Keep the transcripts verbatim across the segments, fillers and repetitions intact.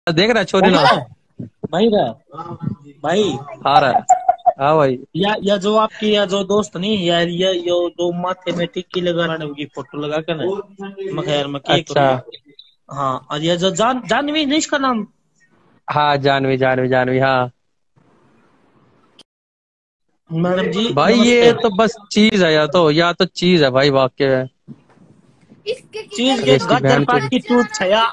देख रहा है छोरी ना भाई भाई आ रहा है। हाँ भाई या या जो आपकी या जो दोस्त नहीं यार ये यो जो माथे में टिक्की लगा रहा है फोटो लगा कर मैं खैर मैं के अच्छा। हाँ और ये जो जान जानवी नहीं इसका नाम। हाँ जानवी जानवी जानवी हाँ मैडम जी भाई ये तो बस चीज है या तो या तो चीज है भाई वाक्य है। चीज के इसकी गदर बहन पाट की टूट छया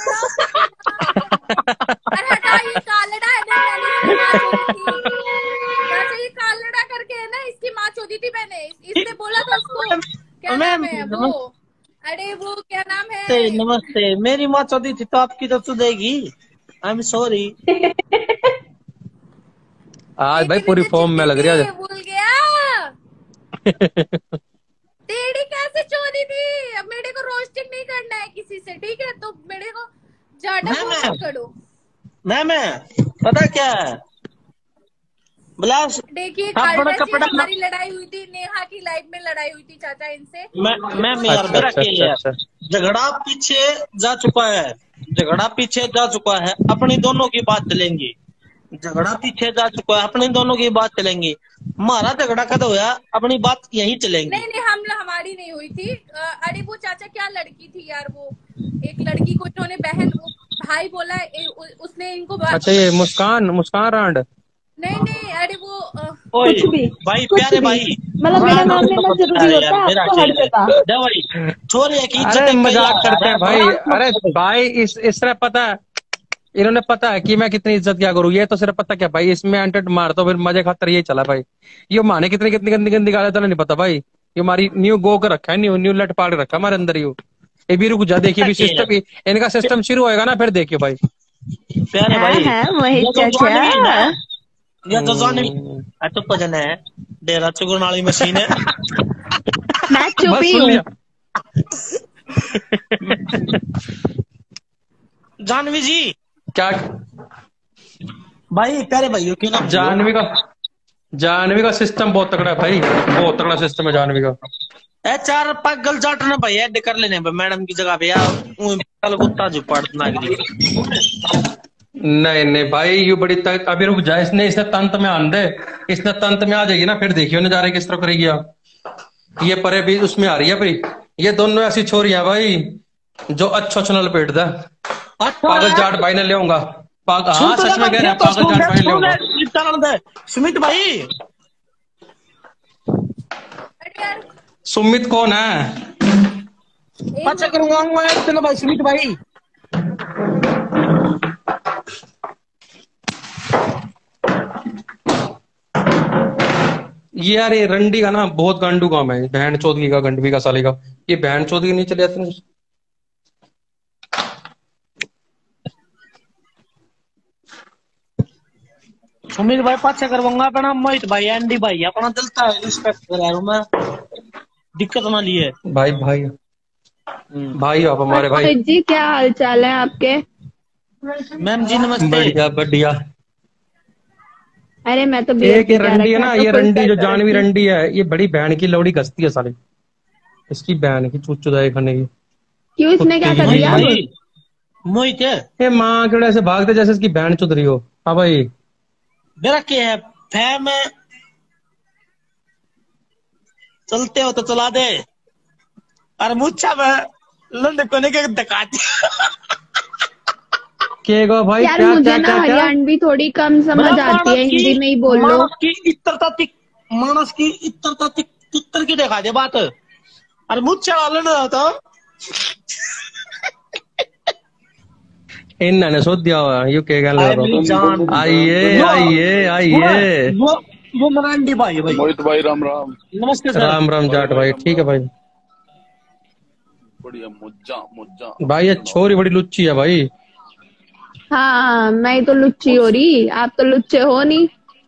अरे हटा ये कालड़ा है ना मैंने इसकी माँ चोदी थी। चाचा ये कालड़ा करके है ना इसकी माँ चोदी थी मैंने इसने बोला था उसको क्या नाम है वो अरे वो क्या नाम है। नमस्ते मेरी माँ चोदी थी तो आपकी तो सुधेगी। I am sorry. आज भाई पूरी फॉर्म में लग रही है। भूल गया तेरी कैसे चोरी थी। अब मेरे को रोस्टिंग नहीं करना है किसी से ठीक है तो मेरे को ज्यादा करो। मैम पता क्या है देखिए हमारी लड़ाई हुई थी नेहा की लाइफ में लड़ाई हुई थी चाचा इनसे। मैम यार मेरा अच्छा, झगड़ा पीछे जा चुका है झगड़ा पीछे जा चुका है अपनी दोनों की बात चलेंगी। झगड़ा पीछे जा चुका है अपनी दोनों की बात चलेंगी। हमारा झगड़ा कद होया अपनी बात यही चलेंगी। नहीं नहीं हम हमारी नहीं हुई थी। अरे वो चाचा क्या लड़की थी यार वो एक लड़की को इन्होंने बहन वो भाई बोला ए, उसने इनको अच्छा ये मुस्कान मुस्कान रांड नहीं नहीं अरे वो कुछ भी भाई प्यारे भाई मतलब मेरा नाम लेना जरूरी होता है आपको हर जगह। छोड़िए की अरे मजाक करते हैं भाई। अरे भाई इस इस तरह पता है इन्होंने पता है कि मैं कितनी इज्जत क्या करूँ। ये तो सिर्फ पता क्या भाई इसमें एंटेड मार तो फिर मजे खातर ये चला भाई। ये माने कितनी कितनी गंदी गंदी गाले तो नहीं पता भाई। ये हमारी न्यू गो कर रखा है न्यू न्यू लट पाड़ रखा हमारे अंदर यू ये भी रुक जा देखिए भी सिस्टम इनका सिस्टम शुरू होएगा ना फिर देखियो भाई। प्यारे भाई है ये तो जाने तो भजन है डेरा चुगन वाली मशीन है। मैं चुपी हूँ। जानवी जी क्या भाई प्यारे भाइयों क्यों ना जानवी का जानवी का सिस्टम बहुत तगड़ा है भाई बहुत तगड़ा सिस्टम है जानवी का। ए चार पागल जाट ना भाई ऐड कर लेने मैडम की जगह पे यार कुत्ता जो पड़ना नहीं नहीं भाई यू बड़ी तक अभी रुक जाए इसने इसने तंत में आन दे इसने तंत में आ जाएगी ना फिर देखियो नजारे किस तरह करेगी आप। ये परे भी उसमें आ रही है भाई ये दोनों ऐसी छोरियां भाई जो अच्छो अच्छो लपेट दे। पागल जाट भाई ने ले आऊंगा हाँ सच में कह रहे हैं पागल जाट भाई ले आऊंगा। सुमित भाई सुमित कौन है अच्छा करूंगा भाई सुमित भाई ये यार ये रंडी का ना बहुत गांडू काम है बहन चौधरी का गंडवी का साले का ये बहन चौधरी नहीं चले जाते। सुमित भाई पाछा करवाऊंगा अपना मोहित भाई एंडी भाई अपना दिलता है रिस्पेक्ट करा मैं दिक्कत ना लिए भाई भाई भाई आप हमारे भाई जी क्या हाल चाल है आपके। मैम जी नमस्ते। बढ़िया बढ़िया। अरे मैं तो एक ये रंडी है ना ये रंडी जो जानवी रंडी है ये बड़ी बहन की लौड़ी कसती है साले इसकी बहन की चुचुदाई खाने की। क्यों इसने क्या कर दिया मोहित है ये माँ के ऐसे भागते जैसे इसकी बहन चुद रही हो। हाँ भाई मेरा क्या है फैम चलते हो तो चला दे अरे मुच्छा में लंड कोने के दिखाती के गो भाई यार क्या, मुझे क्या, ना क्या, हरियाणवी थोड़ी कम समझ आती है हिंदी में ही बोल लो। मानस की इतरता तिक मानस की इतरता तिक तितर की दिखा दे बात अरे मुच्छा वाला ना था इन्होंने सोच दिया हुआ यू के गल आइए आइए आइए वो वो मरांडी भाई भाई मोहित भाई राम राम नमस्ते सर। राम राम जाट भाई ठीक है भाई बढ़िया मुज्जा मुज्जा भाई ये छोरी बड़ी लुच्ची है भाई। हाँ मैं तो लुच्ची हो रही आप तो लुच्चे हो नहीं।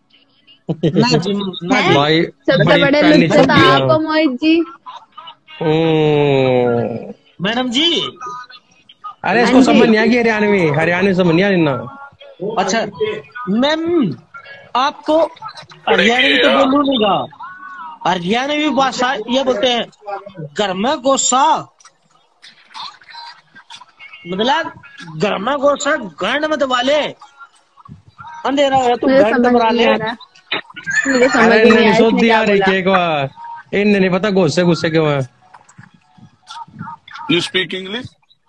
भाई सबसे बड़े लुच्चे तो आप हो मोहित जी। मैडम जी अरे इसको समझ नहीं आ गई हरियाणवी हरियाणवी समझ नहीं आ रही। अच्छा मैम आपको हरियाणवी तो बोलू नहीं गा हरियाणवी भाषा ये बोलते हैं घर में गोसा मतलब घर में घुस गांड मत वाले, अंधेरा हो तू मुझे गांड समझ मरा ले। नहीं आ रहा, मुझे समझ अरे नहीं इन्हें आया सोच इसने दिया क्या रही बोला। के को इन्हें नहीं पता गुस्से गुस्से क्यों है। You speak English?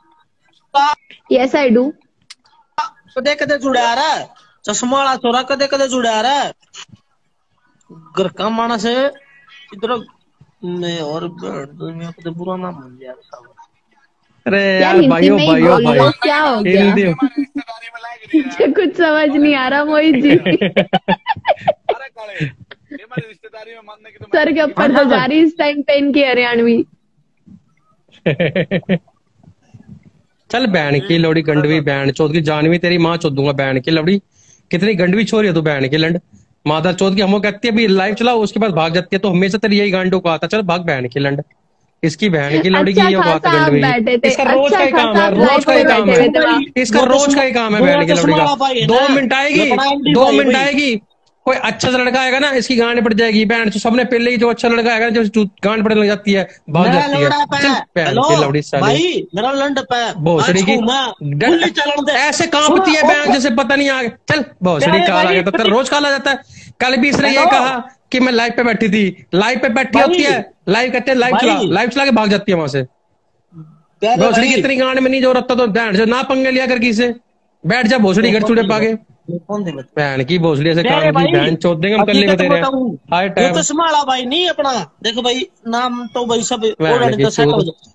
Yes I do. कदे कदे जुड़ा रहा है चश्मा वाला छोरा, कदे कदे जुड़ा रहा है घर का मानस है इधर में, और दुनिया कदे बुरा ना मान लिया साहब। अरे यार यार हिंदी भाइयों में ही भाइयों बोल भाई लो, क्या हो गया? हिंदी मुझे कुछ समझ नहीं आ रहा मोहित जी। अरे काले, ये हमारी रिश्तेदारी में मानने की तो सर के ऊपर तो जा रही इस टाइम पे इनकी हरियाणवी। चल बहन की लोड़ी गंडवी, बहन चौथ की जानवी, तेरी माँ चौथ दूंगा बहन की लवड़ी। कितनी गंडवी छोरी है तू बहन की लंड। मादर चौथ की हमको कहती है भी लाइव चलाओ, उसके बाद भाग जाती है, तो हमेशा तेरी यही गांडो को आता, चल भाग बहन की लंड। इसकी बहन की लौड़ी की अच्छा ये बात खासा आप गंडवी, बैठे थे, इसका रोज अच्छा का ही काम खासा है, आप रोज लाइव का ही पे काम बैठे है, हुए थे वहाँ। इसका वो रोज चश्मा- का ही काम है वो बहन की लौड़ी चश्मा वाला भाई का। है दो ना, मिनट आएगी, लपड़ा एम डी दो भाई मिनट भाई। आएगी, कोई अच्छा सा लड़का आएगा ना इसकी गांड पड़ जाएगी बहन। तो सबने पहले ही जो अच्छा लड़का आएगा ना जो गांड पड़ने लग जाती है, भाग मेरा जाती है। लौड़ा पे, चल बहन हेलो की लौड़ी साली भाई, मेरा लंड पे भोसड़ी की गुल्ली चलन दे। ऐसे कांपती है सुनो, बहन जैसे पता नहीं आ गया। चल भोसड़ी प्यारे काल आ भाई, गया, तो तेरा रोज काल आ जाता है। कल भी इसने ये हेलो। कहा कि मैं लाइव पे बैठी थी, लाइव पे बैठी भाई, होती है, लाइव कहते हैं लाइव चला, भाई। लाइव चला के भाग जाती है वहां से। प्यारे भोसड़ी की भाई, इतनी गांड में नहीं जो रखता तो बहन जो ना पंगे लिया कर किसे, बैठ जा भोसड़ी घर चूड़े पागे। कौन दे बता? बहन की भोसड़ी ऐसे प्यारे काम की भाई, बहन चौथ देंगे हम कल हकीकत तेरे बताऊं, हाय वो टाइम चश्मा वाला भाई नहीं अपना, देखो भाई नाम तो भाई सब बहन ऑलरेडी की तो सेट हो चूत। जाए।